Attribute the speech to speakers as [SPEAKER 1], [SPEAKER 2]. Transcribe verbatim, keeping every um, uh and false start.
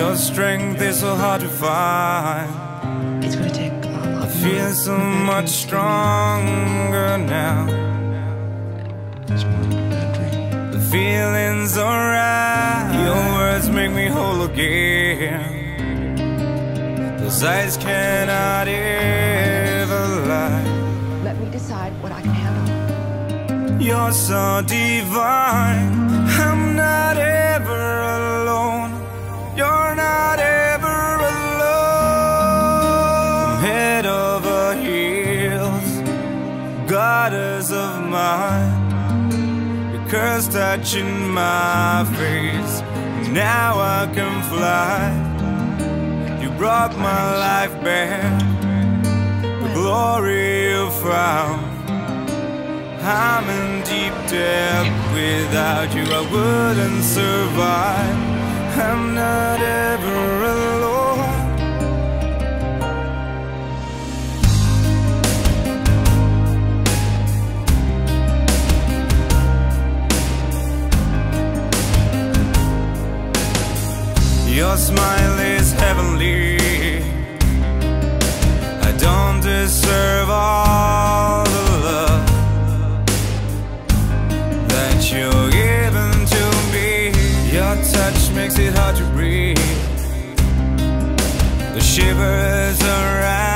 [SPEAKER 1] Your strength is so hard to find.
[SPEAKER 2] It's gonna take a lot.
[SPEAKER 1] I feel so much stronger now.
[SPEAKER 2] It's more than a bad dream.
[SPEAKER 1] The feeling's alright. Your words make me whole again. Those eyes cannot ever lie.
[SPEAKER 2] Let me decide what I can handle.
[SPEAKER 1] You're so divine. I'm not ever alone. You're not ever alone. Head over heels, goddess of mine. Your curse touching my face. Now I can fly. You brought my life back. The glory you found. I'm in deep debt. Without you I wouldn't survive. I'm not ever alone. Your smile is heavenly. I don't deserve all the love that you're giving to me. Your touch makes it hard to breathe. The shivers around